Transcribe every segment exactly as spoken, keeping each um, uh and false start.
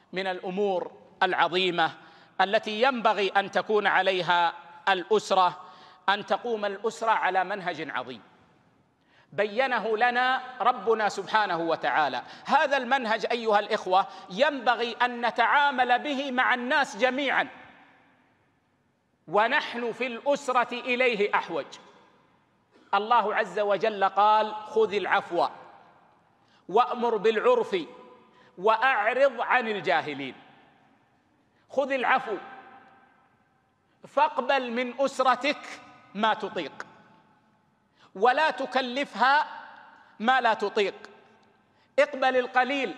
من الأمور العظيمة التي ينبغي أن تكون عليها الأسرة أن تقوم الأسرة على منهج عظيم بينه لنا ربنا سبحانه وتعالى. هذا المنهج أيها الإخوة ينبغي أن نتعامل به مع الناس جميعا، ونحن في الأسرة إليه أحوج. الله عز وجل قال: خذ العفو وأمر بالعرف وأعرض عن الجاهلين. خذ العفو، فاقبل من أسرتك ما تطيق، ولا تكلفها ما لا تطيق. اقبل القليل،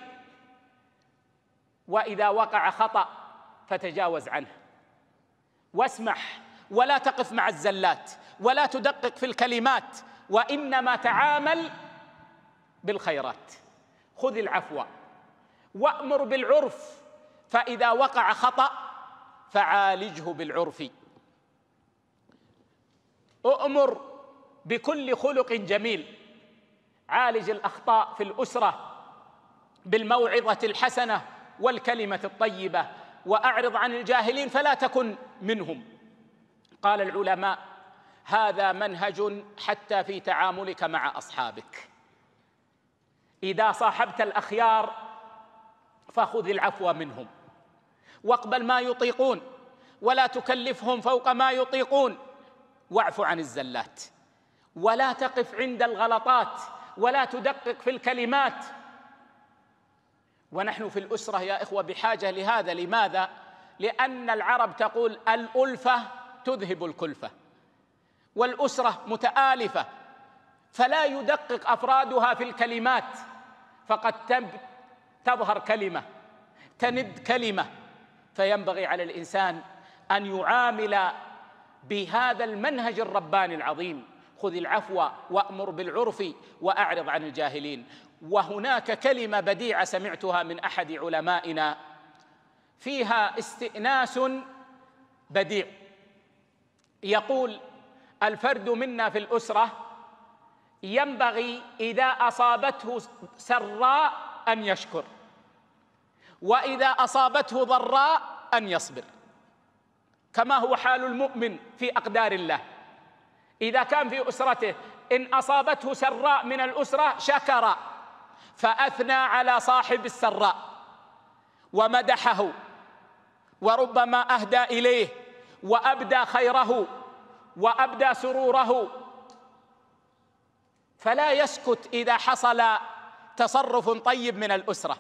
وإذا وقع خطأ فتجاوز عنه، واسمح، ولا تقف مع الزلات، ولا تدقق في الكلمات، وإنما تعامل بالخيرات. خذ العفو وأمر بالعرف، فإذا وقع خطأ فعالجه بالعرف. أؤمر بكل خلق جميل، عالج الأخطاء في الأسرة بالموعظة الحسنة والكلمة الطيبة، وأعرض عن الجاهلين فلا تكن منهم. قال العلماء: هذا منهج حتى في تعاملك مع أصحابك. إذا صاحبت الأخيار فخذ العفو منهم، واقبل ما يطيقون، ولا تكلفهم فوق ما يطيقون، واعف عن الزلات، ولا تقف عند الغلطات، ولا تدقق في الكلمات. ونحن في الأسرة يا إخوة بحاجة لهذا. لماذا؟ لأن العرب تقول: الألفة تذهب الكلفة، والأسرة متآلفة، فلا يدقق أفرادها في الكلمات، فقد تظهر كلمة تند كلمة. فينبغي على الإنسان أن يعامل بهذا المنهج الرباني العظيم: خذ العفو وأمر بالعرف وأعرض عن الجاهلين. وهناك كلمة بديعة سمعتها من أحد علمائنا فيها استئناس بديع، يقول: الفرد منا في الأسرة ينبغي إذا أصابته سراء أن يشكر، وإذا أصابته ضراء أن يصبر، كما هو حال المؤمن في أقدار الله. إذا كان في أسرته إن أصابته سراء من الأسرة شكر فأثنى على صاحب السراء ومدحه، وربما أهدى إليه وأبدى خيره وأبدى سروره، فلا يسكت إذا حصل تصرف طيب من الأسرة.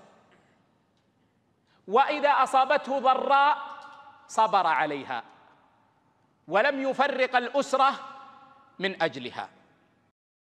وإذا أصابته ضراء صبر عليها ولم يفرق الأسرة من أجلها.